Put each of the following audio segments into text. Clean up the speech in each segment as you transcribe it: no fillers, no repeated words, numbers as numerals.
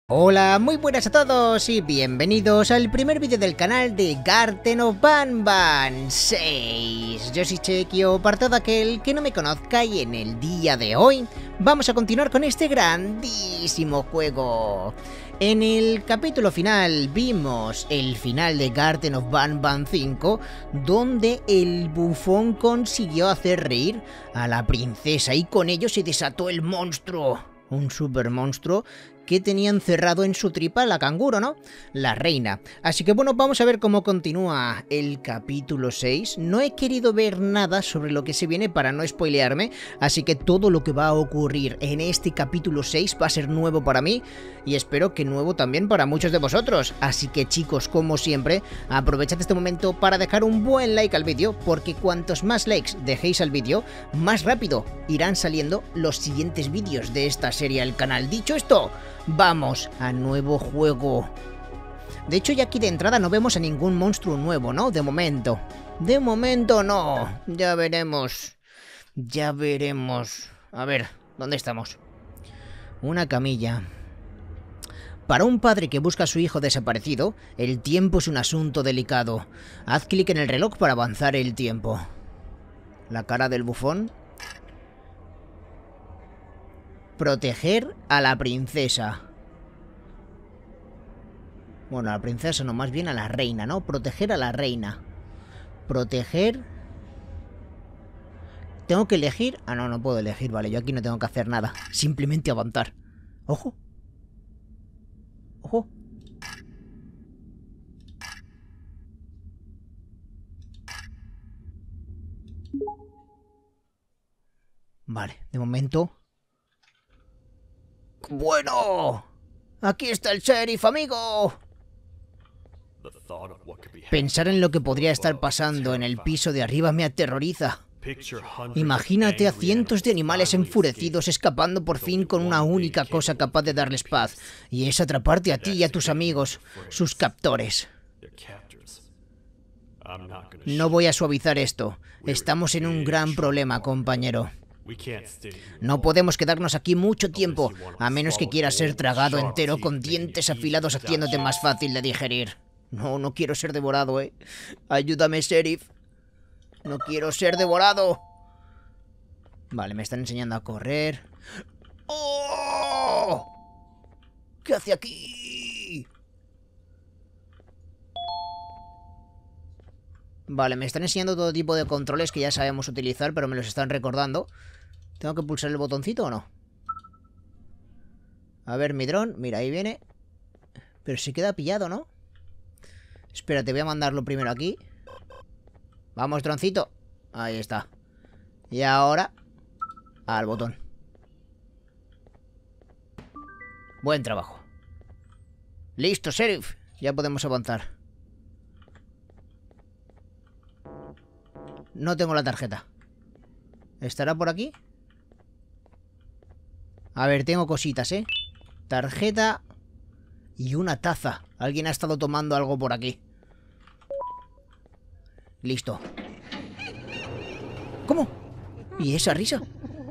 Hola, muy buenas a todos y bienvenidos al primer vídeo del canal de Garten of Banban 6. Yo soy Chequio, para todo aquel que no me conozca, y en el día de hoy vamos a continuar con este grandísimo juego. En el capítulo final vimos el final de Garten of Banban 5, donde el bufón consiguió hacer reír a la princesa y con ello se desató el monstruo. Un super monstruo que tenía encerrado en su tripa la canguro, ¿no? La reina. Así que bueno, vamos a ver cómo continúa el capítulo 6. No he querido ver nada sobre lo que se viene para no spoilearme, así que todo lo que va a ocurrir en este capítulo 6 va a ser nuevo para mí y espero que nuevo también para muchos de vosotros. Así que chicos, como siempre, aprovechad este momento para dejar un buen like al vídeo, porque cuantos más likes dejéis al vídeo, más rápido irán saliendo los siguientes vídeos de esta serie al canal. Dicho esto, vamos a nuevo juego. De hecho, ya aquí de entrada no vemos a ningún monstruo nuevo, ¿no? De momento. De momento no. Ya veremos. Ya veremos. A ver, ¿dónde estamos? Una camilla. Para un padre que busca a su hijo desaparecido, el tiempo es un asunto delicado. Haz clic en el reloj para avanzar el tiempo. La cara del bufón. Proteger a la princesa. Bueno, a la princesa no, más bien a la reina, ¿no? Proteger a la reina. Proteger... ¿Tengo que elegir? Ah, no, no puedo elegir, vale. Yo aquí no tengo que hacer nada. Simplemente aguantar. ¡Ojo! ¡Ojo! Vale, de momento... ¡Bueno! ¡Aquí está el sheriff, amigo! Pensar en lo que podría estar pasando en el piso de arriba me aterroriza. Imagínate a cientos de animales enfurecidos escapando por fin con una única cosa capaz de darles paz, y es atraparte a ti y a tus amigos, sus captores. No voy a suavizar esto. Estamos en un gran problema, compañero. No podemos quedarnos aquí mucho tiempo, a menos que quieras ser tragado entero con dientes afilados haciéndote más fácil de digerir. No, no quiero ser devorado, ¿eh? Ayúdame, sheriff. No quiero ser devorado. Vale, me están enseñando a correr. ¡Oh! ¿Qué hace aquí? Vale, me están enseñando todo tipo de controles que ya sabemos utilizar, pero me los están recordando. ¿Tengo que pulsar el botoncito o no? A ver, mi dron. Mira, ahí viene. Pero se queda pillado, ¿no? Espérate, voy a mandarlo primero aquí. Vamos, droncito. Ahí está. Y ahora... al botón. Buen trabajo. Listo, sheriff. Ya podemos avanzar. No tengo la tarjeta. ¿Estará por aquí? A ver, tengo cositas, ¿eh? Tarjeta y una taza. Alguien ha estado tomando algo por aquí. Listo. ¿Cómo? ¿Y esa risa?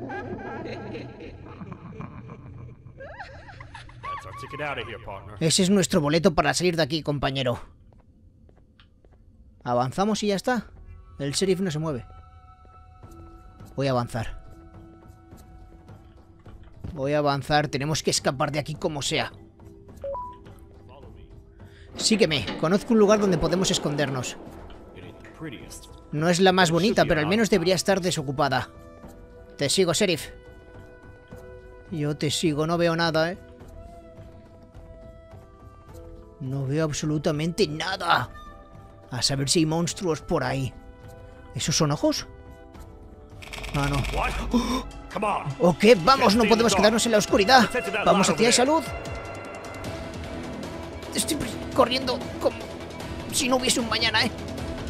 Ese es nuestro boleto para salir de aquí, compañero. Avanzamos y ya está. El sheriff no se mueve. Voy a avanzar. Voy a avanzar. Tenemos que escapar de aquí como sea. Sígueme. Conozco un lugar donde podemos escondernos. No es la más bonita, pero al menos debería estar desocupada. Te sigo, sheriff. Yo te sigo. No veo nada, ¿eh? No veo absolutamente nada. A saber si hay monstruos por ahí. ¿Esos son ojos? Ah, no. Ok, vamos, no podemos quedarnos en la oscuridad. Vamos hacia esa luz. Estoy corriendo como si no hubiese un mañana, ¿eh?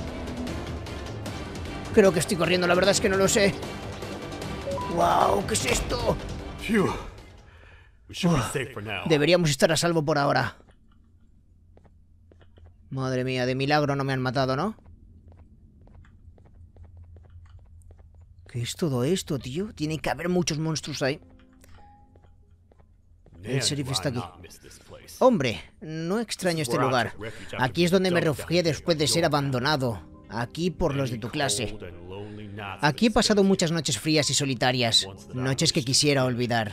Creo que estoy corriendo, la verdad es que no lo sé. ¡Wow! ¿Qué es esto? Deberíamos estar a salvo por ahora. Madre mía, de milagro no me han matado, ¿no? ¿Qué es todo esto, tío? Tiene que haber muchos monstruos ahí. El sheriff está aquí. Hombre, no extraño este lugar. Aquí es donde me refugié después de ser abandonado. Aquí por los de tu clase. Aquí he pasado muchas noches frías y solitarias. Noches que quisiera olvidar.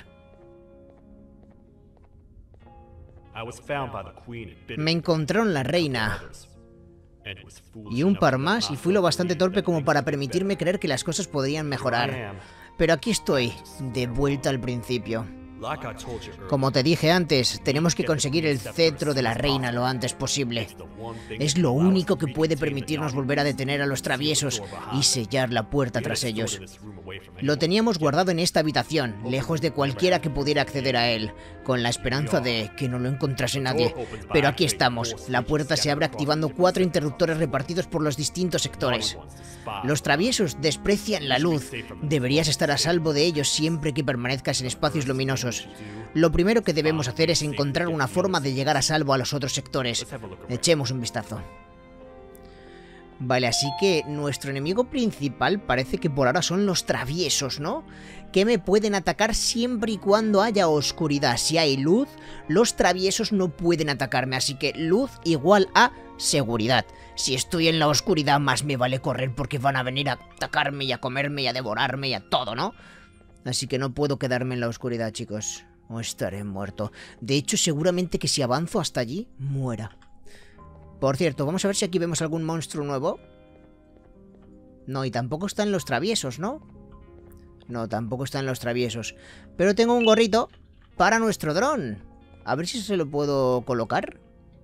Me encontraron la reina y un par más, y fui lo bastante torpe como para permitirme creer que las cosas podrían mejorar. Pero aquí estoy, de vuelta al principio. Como te dije antes, tenemos que conseguir el cetro de la reina lo antes posible. Es lo único que puede permitirnos volver a detener a los traviesos y sellar la puerta tras ellos. Lo teníamos guardado en esta habitación, lejos de cualquiera que pudiera acceder a él, con la esperanza de que no lo encontrase nadie. Pero aquí estamos. La puerta se abre activando 4 interruptores repartidos por los distintos sectores. Los traviesos desprecian la luz. Deberías estar a salvo de ellos siempre que permanezcas en espacios luminosos. Lo primero que debemos hacer es encontrar una forma de llegar a salvo a los otros sectores. Echemos un vistazo. Vale, así que nuestro enemigo principal parece que por ahora son los traviesos, ¿no? Que me pueden atacar siempre y cuando haya oscuridad. Si hay luz, los traviesos no pueden atacarme, así que luz igual a seguridad. Si estoy en la oscuridad, más me vale correr porque van a venir a atacarme y a comerme y a devorarme y a todo, ¿no? Así que no puedo quedarme en la oscuridad, chicos. O estaré muerto. De hecho, seguramente que si avanzo hasta allí, muera. Por cierto, vamos a ver si aquí vemos algún monstruo nuevo. No, y tampoco están los traviesos, ¿no? No, tampoco están los traviesos. Pero tengo un gorrito para nuestro dron. A ver si se lo puedo colocar.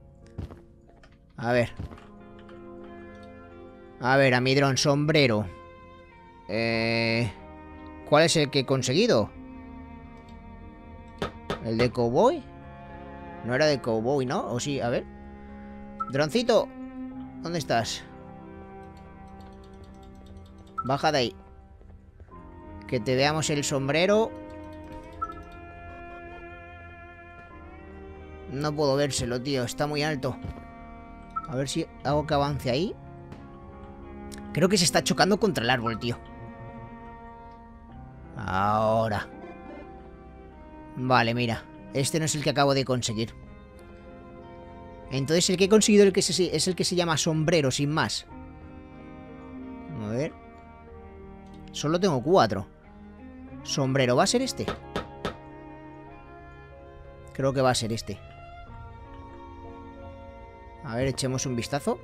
A ver. A ver, a mi dron, sombrero. ¿Cuál es el que he conseguido? ¿El de cowboy? No era de cowboy, ¿no? ¿O sí? A ver. Droncito, ¿dónde estás? Baja de ahí. Que te veamos el sombrero. No puedo vérselo, tío. Está muy alto. A ver si hago que avance ahí. Creo que se está chocando contra el árbol, tío. Ahora. Vale, mira. Este no es el que acabo de conseguir. Entonces el que he conseguido es el que se llama sombrero, sin más. A ver. Solo tengo 4. Sombrero, ¿va a ser este? Creo que va a ser este. A ver, echemos un vistazo.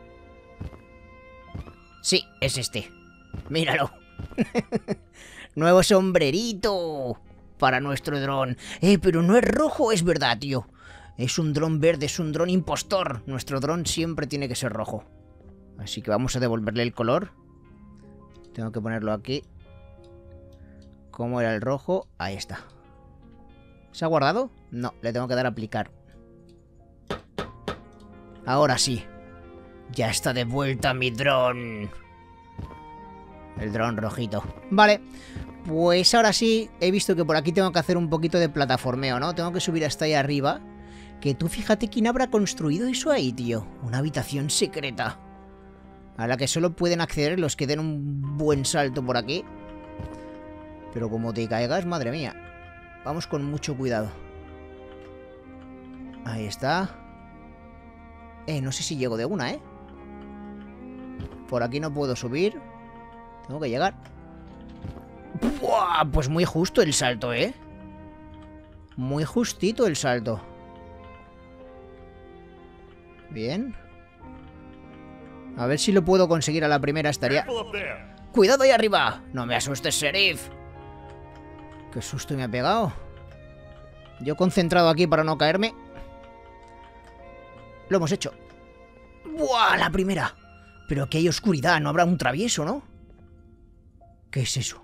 Sí, es este. Míralo. Nuevo sombrerito para nuestro dron. Pero no es rojo, es verdad, tío. Es un dron verde, es un dron impostor. Nuestro dron siempre tiene que ser rojo. Así que vamos a devolverle el color. Tengo que ponerlo aquí. ¿Cómo era el rojo? Ahí está. ¿Se ha guardado? No, le tengo que dar a aplicar. Ahora sí. Ya está de vuelta mi dron. El dron rojito. Vale. Pues ahora sí, he visto que por aquí tengo que hacer un poquito de plataformeo, ¿no? Tengo que subir hasta ahí arriba. Que tú fíjate quién habrá construido eso ahí, tío. Una habitación secreta. A la que solo pueden acceder los que den un buen salto por aquí. Pero como te caigas, madre mía. Vamos con mucho cuidado. Ahí está. No sé si llego de una, ¿eh? Por aquí no puedo subir. Tengo que llegar. ¡Buah! Pues muy justo el salto, ¿eh? Muy justito el salto. Bien. A ver si lo puedo conseguir a la primera, estaría... ¡Cuidado ahí arriba! ¡No me asustes, sheriff! ¡Qué susto me ha pegado! Yo concentrado aquí para no caerme. Lo hemos hecho. ¡Buah! La primera. Pero aquí hay oscuridad, no habrá un travieso, ¿no? ¿Qué es eso?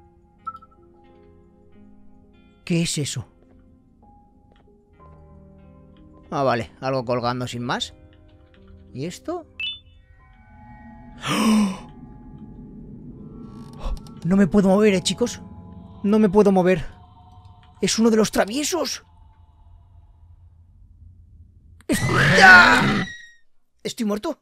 ¿Qué es eso? Ah, vale, algo colgando sin más. ¿Y esto? ¡Oh! No me puedo mover, chicos. No me puedo mover. ¡Es uno de los traviesos! ¡Ah! ¿Estoy muerto?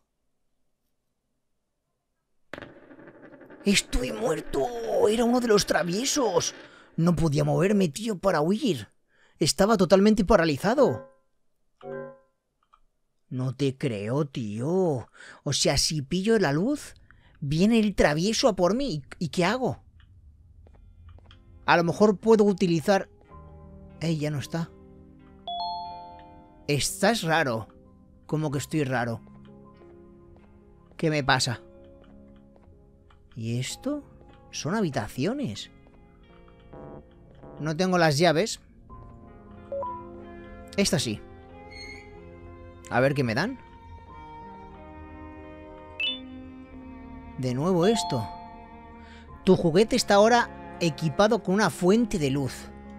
¡Estoy muerto! ¡Era uno de los traviesos! No podía moverme, tío, para huir. Estaba totalmente paralizado. No te creo, tío. O sea, si pillo la luz, viene el travieso a por mí. ¿Y qué hago? A lo mejor puedo utilizar... ¡Ey, ya no está! Estás raro. ¿Cómo que estoy raro? ¿Qué me pasa? ¿Y esto? Son habitaciones. No tengo las llaves. Esta sí. A ver qué me dan. De nuevo esto. Tu juguete está ahora equipado con una fuente de luz.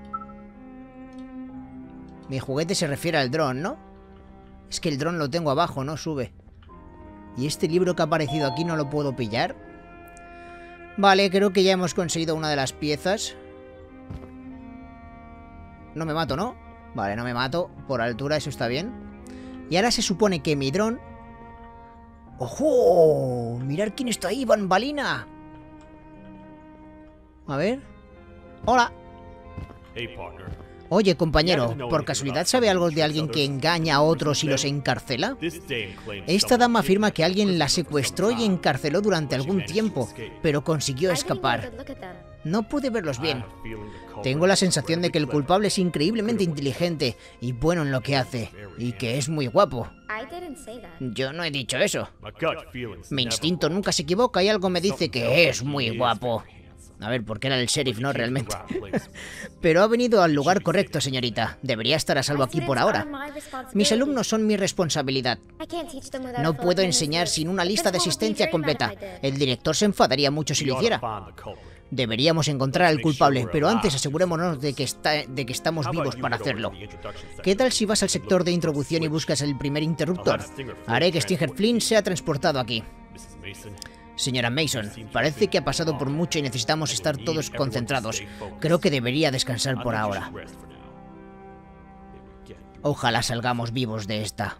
Mi juguete se refiere al dron, ¿no? Es que el dron lo tengo abajo, no sube. ¿Y este libro que ha aparecido aquí no lo puedo pillar? Vale, creo que ya hemos conseguido una de las piezas. No me mato, ¿no? Vale, no me mato. Por altura, eso está bien. Y ahora se supone que mi dron... ¡Ojo! ¡Mirad quién está ahí, Bambalina! A ver... ¡Hola! Oye, compañero, ¿por casualidad sabe algo de alguien que engaña a otros y los encarcela? Esta dama afirma que alguien la secuestró y encarceló durante algún tiempo, pero consiguió escapar. No pude verlos bien. Tengo la sensación de que el culpable es increíblemente inteligente y bueno en lo que hace, y que es muy guapo. Yo no he dicho eso. Mi instinto nunca se equivoca y algo me dice que es muy guapo. A ver, porque era el sheriff, ¿no? Realmente. Pero ha venido al lugar correcto, señorita. Debería estar a salvo aquí por ahora. Mis alumnos son mi responsabilidad. No puedo enseñar sin una lista de asistencia completa. El director se enfadaría mucho si lo hiciera. Deberíamos encontrar al culpable, pero antes asegurémonos de que estamos vivos para hacerlo. ¿Qué tal si vas al sector de introducción y buscas el primer interruptor? Haré que Stinger Flynn sea transportado aquí. Señora Mason, parece que ha pasado por mucho y necesitamos estar todos concentrados. Creo que debería descansar por ahora. Ojalá salgamos vivos de esta.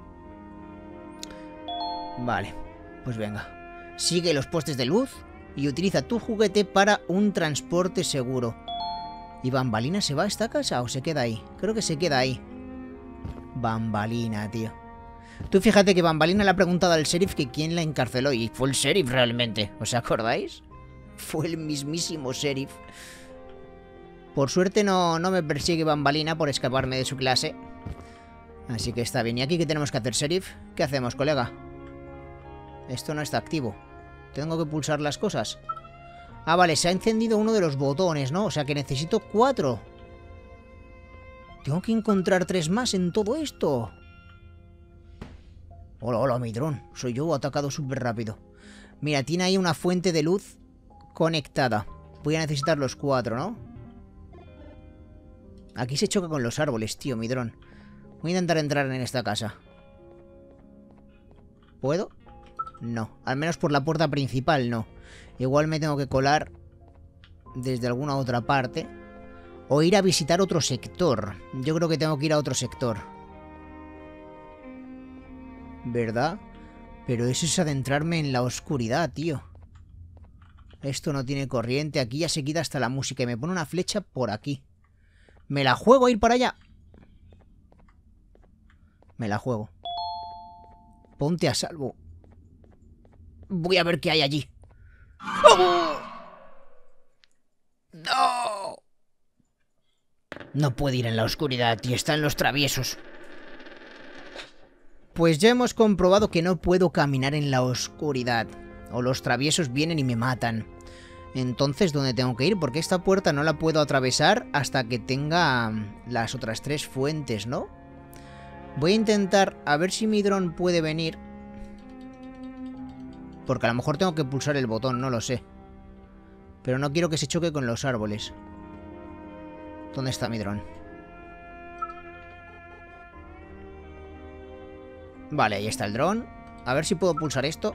Vale, pues venga. Sigue los postes de luz y utiliza tu juguete para un transporte seguro. ¿Y Bambalina se va a esta casa o se queda ahí? Creo que se queda ahí. Bambalina, tío. Tú fíjate que Bambalina le ha preguntado al sheriff que quién la encarceló y fue el sheriff realmente. ¿Os acordáis? Fue el mismísimo sheriff. Por suerte no me persigue Bambalina por escaparme de su clase. Así que está bien. ¿Y aquí qué tenemos que hacer, sheriff? ¿Qué hacemos, colega? Esto no está activo. ¿Tengo que pulsar las cosas? Ah, vale, se ha encendido uno de los botones, ¿no? O sea que necesito 4. Tengo que encontrar 3 más en todo esto. Hola, hola, mi dron. Soy yo, atacado súper rápido. Mira, tiene ahí una fuente de luz conectada. Voy a necesitar los 4, ¿no? Aquí se choca con los árboles, tío, mi dron. Voy a intentar entrar en esta casa. ¿Puedo? No. Al menos por la puerta principal, no. Igual me tengo que colar desde alguna otra parte. O ir a visitar otro sector. Yo creo que tengo que ir a otro sector. ¿Verdad? Pero eso es adentrarme en la oscuridad, tío. Esto no tiene corriente. Aquí ya se quita hasta la música y me pone una flecha por aquí. Me la juego a ir para allá. Me la juego. Ponte a salvo. Voy a ver qué hay allí. ¡Oh! ¡No! No puede ir en la oscuridad, tío. Están los traviesos. Pues ya hemos comprobado que no puedo caminar en la oscuridad. O los traviesos vienen y me matan. Entonces, ¿dónde tengo que ir? Porque esta puerta no la puedo atravesar hasta que tenga las otras 3 fuentes, ¿no? Voy a intentar a ver si mi dron puede venir. Porque a lo mejor tengo que pulsar el botón, no lo sé. Pero no quiero que se choque con los árboles. ¿Dónde está mi dron? Vale, ahí está el dron. A ver si puedo pulsar esto.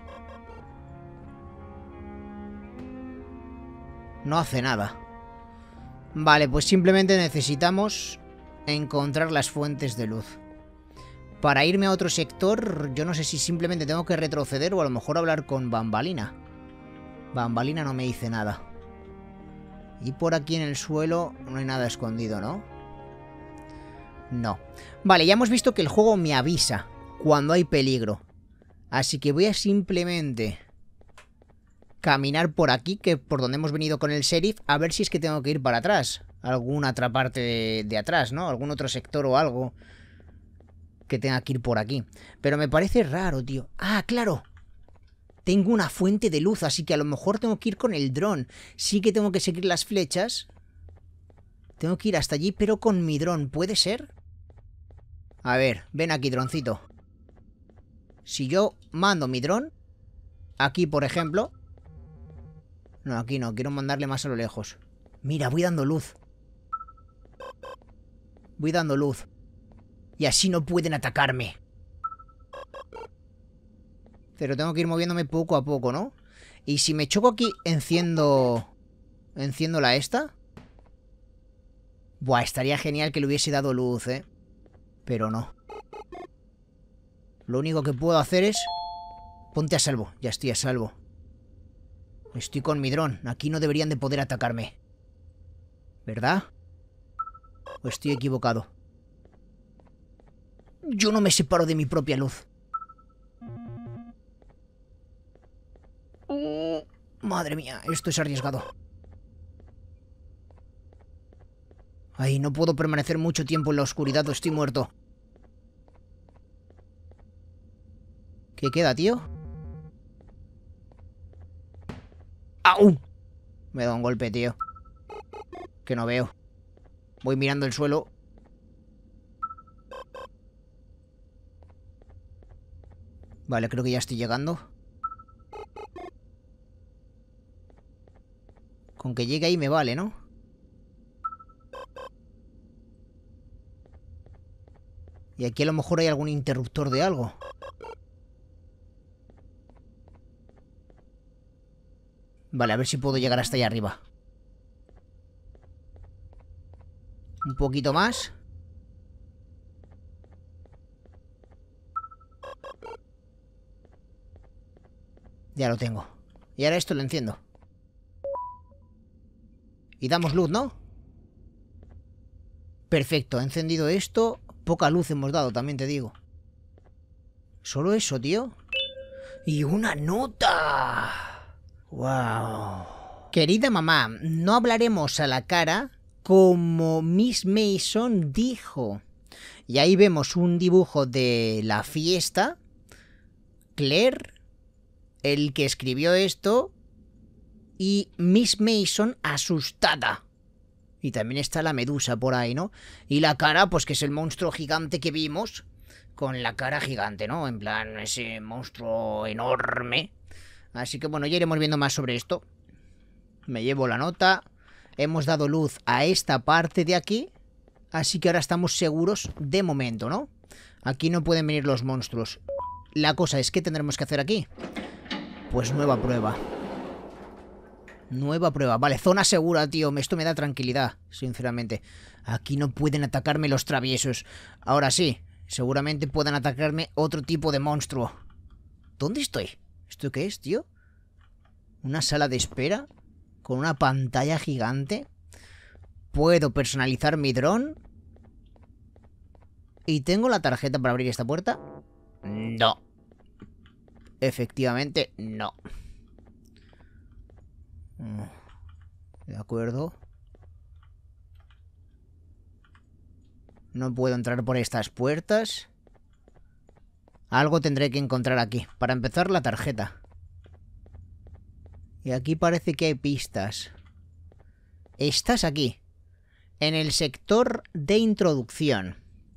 No hace nada. Vale, pues simplemente necesitamos encontrar las fuentes de luz. Para irme a otro sector, yo no sé si simplemente tengo que retroceder o a lo mejor hablar con Bambalina. Bambalina no me dice nada. Y por aquí en el suelo no hay nada escondido, ¿no? No. Vale, ya hemos visto que el juego me avisa cuando hay peligro. Así que voy a simplemente caminar por aquí, que por donde hemos venido con el sheriff, a ver si es que tengo que ir para atrás. Alguna otra parte de atrás, ¿no? Algún otro sector o algo que tenga que ir por aquí. Pero me parece raro, tío. Ah, claro. Tengo una fuente de luz, así que a lo mejor tengo que ir con el dron. Sí que tengo que seguir las flechas. Tengo que ir hasta allí, pero con mi dron. ¿Puede ser? A ver, ven aquí, droncito. Si yo mando mi dron, aquí, por ejemplo... No, aquí no, quiero mandarle más a lo lejos. Mira, voy dando luz. Voy dando luz. Y así no pueden atacarme. Pero tengo que ir moviéndome poco a poco, ¿no? Y si me choco aquí, enciendo la esta. Buah, estaría genial que le hubiese dado luz, ¿eh? Pero no. Lo único que puedo hacer es... Ponte a salvo, ya estoy a salvo. Estoy con mi dron, aquí no deberían de poder atacarme. ¿Verdad? ¿O estoy equivocado? Yo no me separo de mi propia luz. Madre mía, esto es arriesgado. Ay, no puedo permanecer mucho tiempo en la oscuridad o estoy muerto. ¿Qué queda, tío? ¡Au! Me da un golpe, tío. Que no veo. Voy mirando el suelo. Vale, creo que ya estoy llegando. Con que llegue ahí me vale, ¿no? Y aquí a lo mejor hay algún interruptor de algo. Vale, a ver si puedo llegar hasta allá arriba. Un poquito más. Ya lo tengo. Y ahora esto lo enciendo. Y damos luz, ¿no? Perfecto, he encendido esto. Poca luz hemos dado, también te digo. ¿Solo eso, tío? ¡Y una nota! ¡Wow! Querida mamá, no hablaremos a la cara como Miss Mason dijo. Y ahí vemos un dibujo de la fiesta. Claire, el que escribió esto, y Miss Mason asustada. Y también está la medusa por ahí, ¿no? Y la cara, pues que es el monstruo gigante que vimos, con la cara gigante, ¿no? En plan, ese monstruo enorme. Así que bueno, ya iremos viendo más sobre esto. Me llevo la nota. Hemos dado luz a esta parte de aquí. Así que ahora estamos seguros de momento, ¿no? Aquí no pueden venir los monstruos. La cosa es, ¿qué tendremos que hacer aquí? Pues nueva prueba. Nueva prueba. Vale, zona segura, tío. Esto me da tranquilidad, sinceramente. Aquí no pueden atacarme los traviesos. Ahora sí, seguramente puedan atacarme otro tipo de monstruo. ¿Dónde estoy? ¿Esto qué es, tío? ¿Una sala de espera? Con una pantalla gigante. Puedo personalizar mi dron. ¿Y tengo la tarjeta para abrir esta puerta? No. Efectivamente, no. De acuerdo. No puedo entrar por estas puertas. Algo tendré que encontrar aquí. Para empezar, la tarjeta. Y aquí parece que hay pistas. Estás aquí. En el sector de introducción.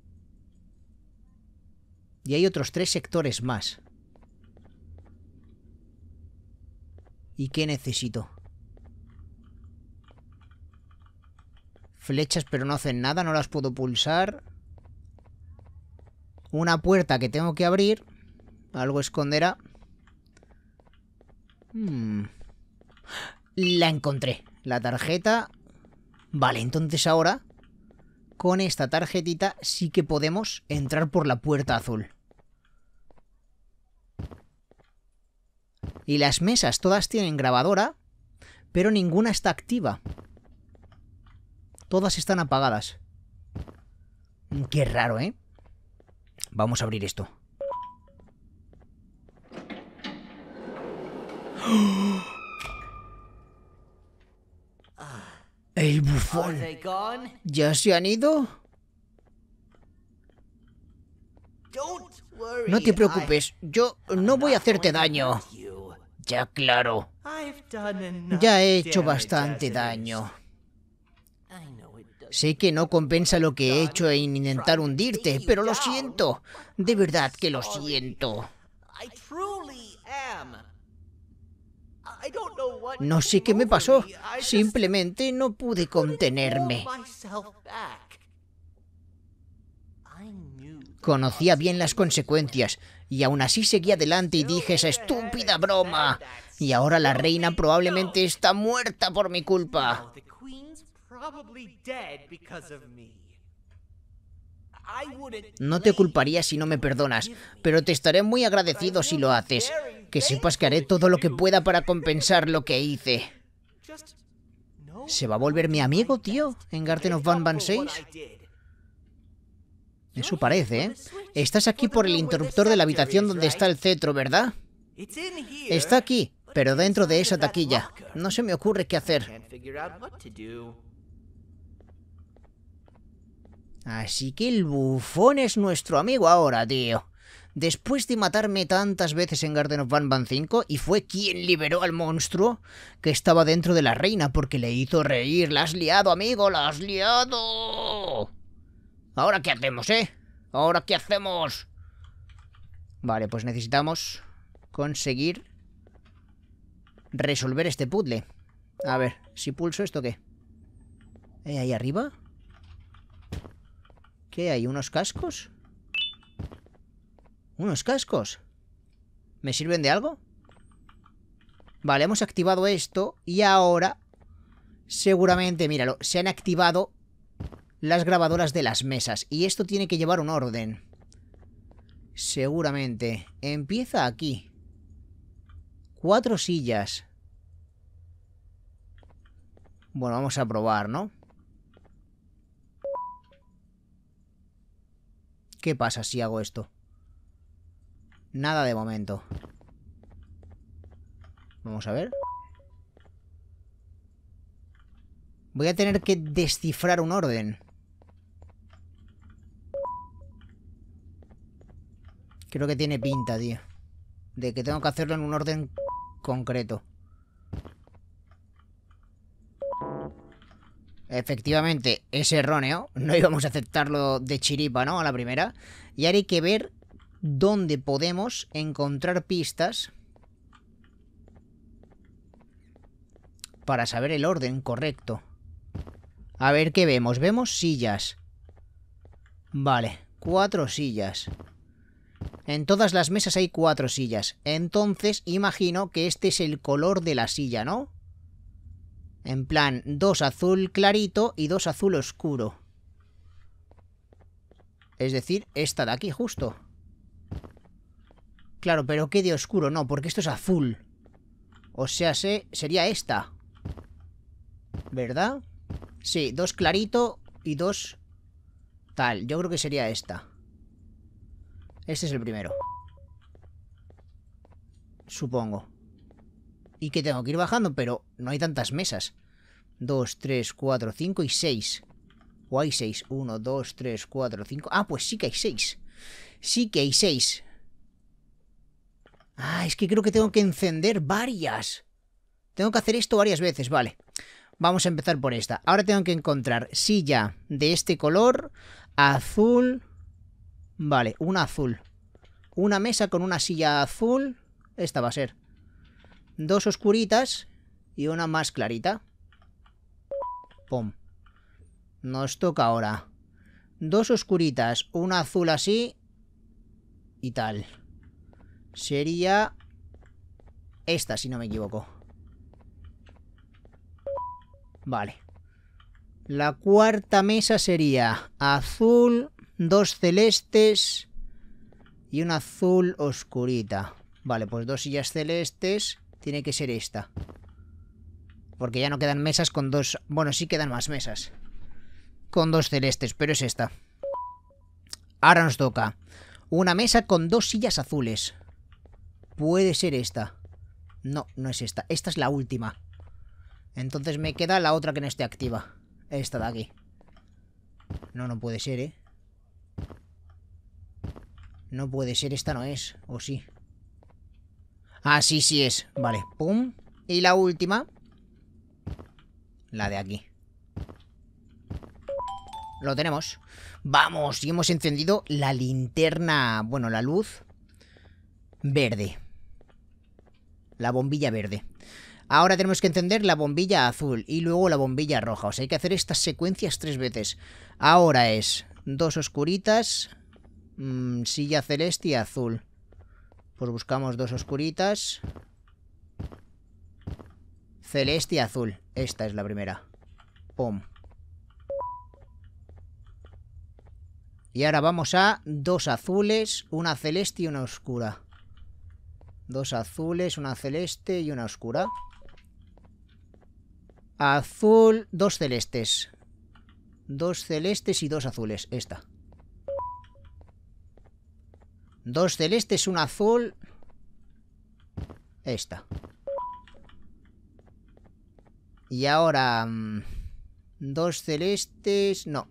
Y hay otros 3 sectores más. ¿Y qué necesito? Flechas, pero no hacen nada, no las puedo pulsar. Una puerta que tengo que abrir. Algo esconderá. La encontré. La tarjeta. Vale, entonces ahora, con esta tarjetita sí que podemos entrar por la puerta azul. Y las mesas todas tienen grabadora, pero ninguna está activa. Todas están apagadas. Qué raro, ¿eh? Vamos a abrir esto. El bufón. ¿Ya se han ido? No te preocupes, yo no voy a hacerte daño. Ya, claro. Ya he hecho bastante daño. Sé que no compensa lo que he hecho en intentar hundirte, pero lo siento. De verdad que lo siento. No sé qué me pasó. Simplemente no pude contenerme. Conocía bien las consecuencias, y aún así seguí adelante y dije esa estúpida broma. Y ahora la reina probablemente está muerta por mi culpa. No te culparía si no me perdonas, pero te estaré muy agradecido si lo haces. Que sepas que haré todo lo que pueda para compensar lo que hice. ¿Se va a volver mi amigo, tío, en Garten of Banban 6? Eso parece, ¿eh? Estás aquí por el interruptor de la habitación donde está el cetro, ¿verdad? Está aquí, pero dentro de esa taquilla. No se me ocurre qué hacer. Así que el bufón es nuestro amigo ahora, tío. Después de matarme tantas veces en Garten of Banban 5, y fue quien liberó al monstruo que estaba dentro de la reina porque le hizo reír. ¡La has liado, amigo! ¡La has liado! ¿Ahora qué hacemos, eh? ¿Ahora qué hacemos? Vale, pues necesitamos conseguir resolver este puzzle. A ver, si pulso esto, ¿qué? ¿Ahí arriba? ¿Qué hay? ¿Unos cascos? ¿Unos cascos? ¿Me sirven de algo? Vale, hemos activado esto y ahora seguramente, míralo, se han activado las grabadoras de las mesas. Y esto tiene que llevar un orden. Seguramente. Empieza aquí. 4 sillas. Bueno, vamos a probar, ¿no? ¿Qué pasa si hago esto? Nada de momento. Vamos a ver. Voy a tener que descifrar un orden. Creo que tiene pinta, tío, de que tengo que hacerlo en un orden concreto. Efectivamente, es erróneo. No íbamos a aceptarlo de chiripa, ¿no? A la primera. Y ahora hay que ver dónde podemos encontrar pistas para saber el orden correcto. A ver qué vemos. Vemos sillas. Vale, 4 sillas. En todas las mesas hay 4 sillas. Entonces imagino que este es el color de la silla, ¿no? En plan, 2 azul clarito y 2 azul oscuro. Es decir, esta de aquí justo. Claro, pero ¿qué de oscuro? No, porque esto es azul. O sea, sería esta, ¿verdad? Sí, 2 clarito y 2 tal. Yo creo que sería esta. Este es el primero, supongo. Y que tengo que ir bajando, pero no hay tantas mesas. 2, 3, 4, 5 y 6. O hay 6. 1, 2, 3, 4, 5. Ah, pues sí que hay 6. Sí que hay 6. Ah, es que creo que tengo que encender varias. Tengo que hacer esto varias veces, vale. Vamos a empezar por esta. Ahora tengo que encontrar silla de este color. Azul. Vale, una azul. Una mesa con una silla azul. Esta va a ser. 2 oscuritas y una más clarita. Pum. Nos toca ahora 2 oscuritas, una azul así y tal. Sería esta, si no me equivoco. Vale. La cuarta mesa sería azul, 2 celestes y una azul oscurita. Vale, pues 2 sillas celestes. Tiene que ser esta. Porque ya no quedan mesas con 2... Bueno, sí quedan más mesas con 2 celestes, pero es esta. Ahora nos toca una mesa con 2 sillas azules. Puede ser esta. No, no es esta. Esta es la última. Entonces me queda la otra que no esté activa. Esta de aquí. No, no puede ser, ¿eh? No puede ser, esta no es. ¿O sí? Ah, sí, sí es. Vale, pum. Y la última. La de aquí. Lo tenemos. Vamos, y hemos encendido la linterna. Bueno, la luz verde. La bombilla verde. Ahora tenemos que encender la bombilla azul y luego la bombilla roja. O sea, hay que hacer estas secuencias 3 veces. Ahora es 2 oscuritas, silla celeste y azul. Pues buscamos 2 oscuritas, celeste y azul. Esta es la primera. Pum. Y ahora vamos a 2 azules, una celeste y una oscura. 2 azules, una celeste y una oscura. Azul, 2 celestes. 2 celestes y 2 azules. Esta. 2 celestes, un azul. Esta. Y ahora 2 celestes. No.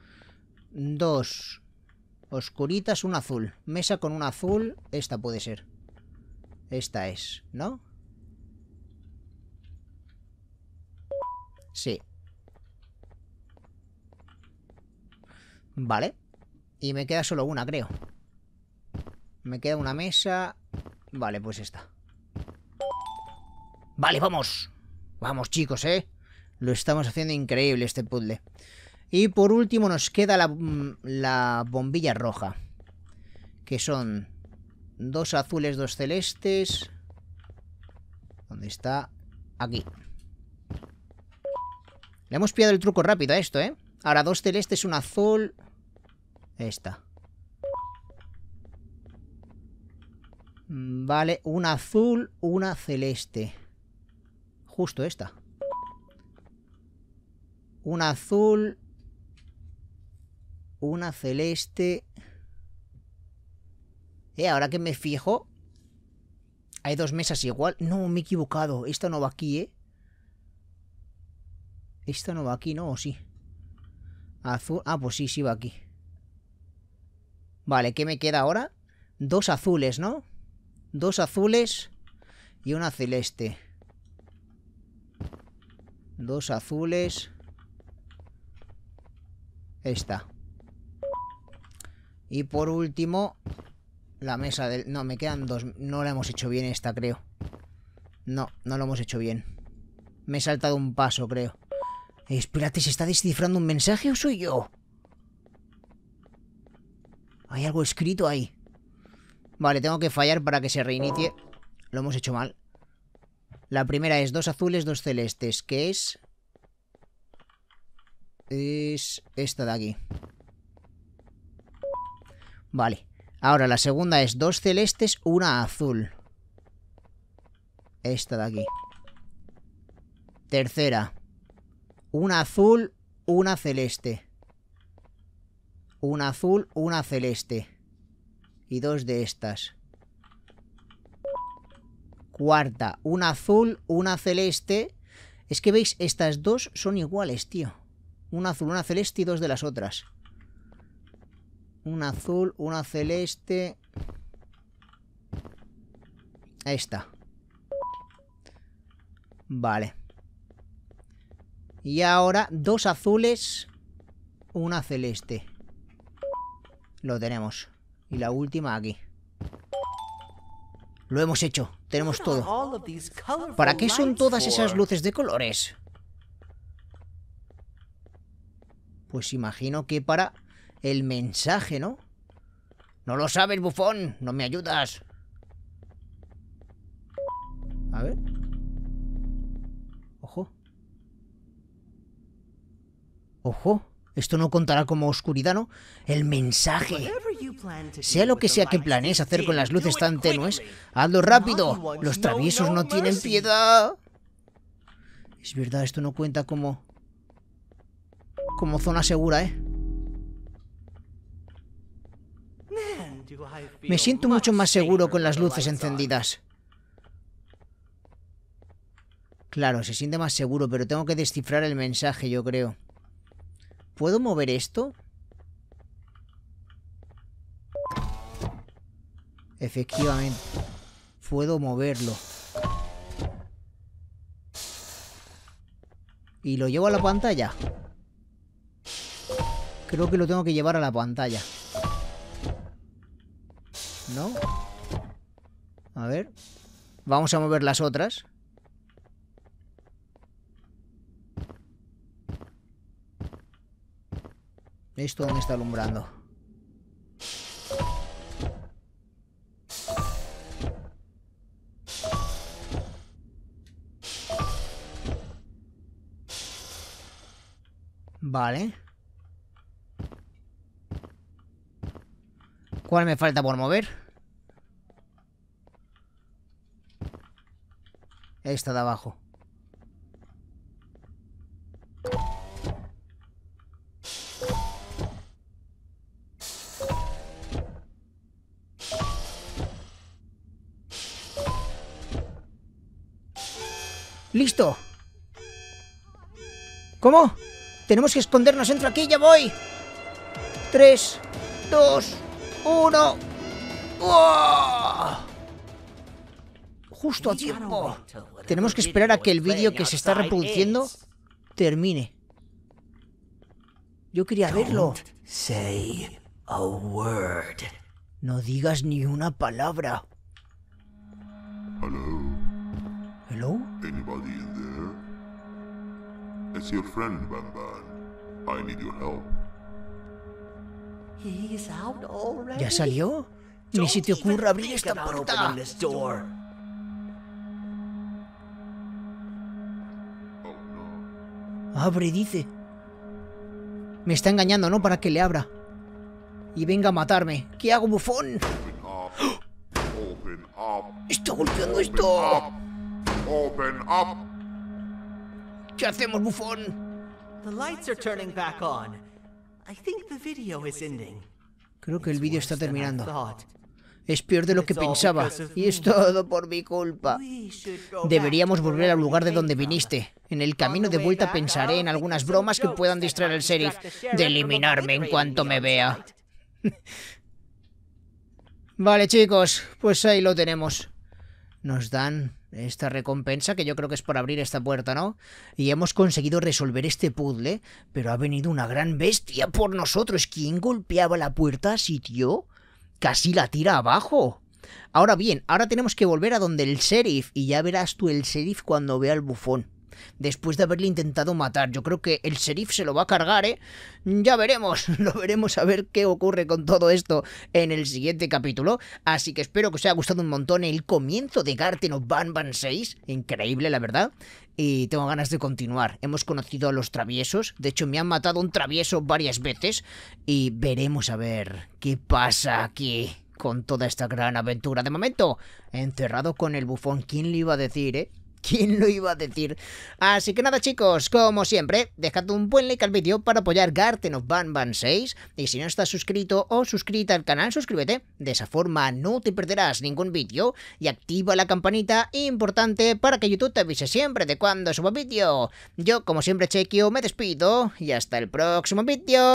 2 oscuritas, un azul. Mesa con un azul. Esta puede ser. Esta es, ¿no? Sí. Vale. Y me queda solo una, creo. Me queda una mesa. Vale, pues esta. Vale, vamos. Vamos, chicos, ¿eh? Lo estamos haciendo increíble este puzzle. Y por último nos queda la bombilla roja. Que son 2 azules, 2 celestes. ¿Dónde está? Aquí. Le hemos pillado el truco rápido a esto, ¿eh? Ahora 2 celestes, un azul. Esta. Vale, un azul, una celeste. Justo esta. Un azul, una celeste. Ahora que me fijo, hay 2 mesas igual. No, me he equivocado. Esta no va aquí, ¿eh? Esta no va aquí, ¿no? ¿O sí? Azul. Ah, pues sí, sí va aquí. Vale, ¿qué me queda ahora? 2 azules, ¿no? 2 azules y una celeste. 2 azules. Esta. Y por último, la mesa del... No, me quedan 2. No la hemos hecho bien esta, creo. No, no lo hemos hecho bien. Me he saltado un paso, creo. Espérate, ¿se está descifrando un mensaje o soy yo? Hay algo escrito ahí. Vale, tengo que fallar para que se reinicie. Lo hemos hecho mal. La primera es 2 azules, 2 celestes. ¿Qué es? Es esta de aquí. Vale. Ahora la segunda es 2 celestes, una azul. Esta de aquí. Tercera. Una azul, una celeste. Una azul, una celeste. Y 2 de estas. Cuarta. Una azul, una celeste. Es que veis, estas 2 son iguales, tío. Una azul, una celeste y 2 de las otras. Una azul, una celeste. Esta. Vale. Y ahora 2 azules, una celeste. Lo tenemos. Y la última aquí. Lo hemos hecho. Tenemos todo. ¿Para qué son todas esas luces de colores? Pues imagino que para el mensaje, ¿no? No lo sabes, bufón. No me ayudas. A ver. Ojo. Ojo. Esto no contará como oscuridad, ¿no? El mensaje. Sea lo que sea que planees hacer con las luces tan tenues, hazlo rápido. Los traviesos no tienen piedad. Es verdad, esto no cuenta como zona segura, ¿eh? Me siento mucho más seguro con las luces encendidas. Claro, se siente más seguro, pero tengo que descifrar el mensaje, yo creo. ¿Puedo mover esto? Efectivamente. Puedo moverlo. ¿Y lo llevo a la pantalla? Creo que lo tengo que llevar a la pantalla. ¿No? A ver. Vamos a mover las otras. ¿Esto dónde está alumbrando? Vale. ¿Cuál me falta por mover? Esta de abajo. ¡Listo! ¿Cómo? Tenemos que escondernos. Entro aquí, ya voy. 3, 2, 1. ¡Oh! Justo a tiempo. Tenemos que esperar a que el vídeo que se está reproduciendo termine. Yo quería verlo. Say a word. No digas ni una palabra. Hello? ¿Hello? Anybody in there? It's your friend, Ban Ban. I need your help. He's out already. ¿Ya salió? Ni se te ocurra abrir esta puerta. Oh no. Abre, dice. Me está engañando, ¿no? Para que le abra. Y venga a matarme. ¿Qué hago, bufón? Open up. ¡Está golpeando esto! Open up. ¿Qué hacemos, bufón? The lights are turning back on. I think the video is ending. Creo que el vídeo está Worse than I terminando. thought. Es peor de lo que pensaba. Y es todo por mi culpa. We should go back Deberíamos to volver al where lugar we de donde came from. viniste. En el camino de vuelta pensaré en algunas bromas que puedan distraer al sheriff de eliminarme en cuanto me vea. Vale, chicos, pues ahí lo tenemos. Nos dan esta recompensa, que yo creo que es por abrir esta puerta, ¿no? Y hemos conseguido resolver este puzzle, pero ha venido una gran bestia por nosotros. ¿Quién golpeaba la puerta así, tío? Casi la tira abajo. Ahora bien, ahora tenemos que volver a donde el sheriff, y ya verás tú el sheriff cuando vea al bufón. Después de haberle intentado matar, yo creo que el sheriff se lo va a cargar, ¿eh? Ya veremos, lo veremos a ver qué ocurre con todo esto en el siguiente capítulo. Así que espero que os haya gustado un montón el comienzo de Garten of Banban 6. Increíble, la verdad. Y tengo ganas de continuar. Hemos conocido a los traviesos. De hecho, me han matado un travieso varias veces. Y veremos a ver qué pasa aquí con toda esta gran aventura. De momento, encerrado con el bufón. ¿Quién le iba a decir, eh? ¿Quién lo iba a decir? Así que nada, chicos, como siempre, dejad un buen like al vídeo para apoyar Garten of Banban 6. Y si no estás suscrito o suscrita al canal, suscríbete. De esa forma no te perderás ningún vídeo. Y activa la campanita importante para que YouTube te avise siempre de cuando suba vídeo. Yo, como siempre, Chequio, me despido y hasta el próximo vídeo.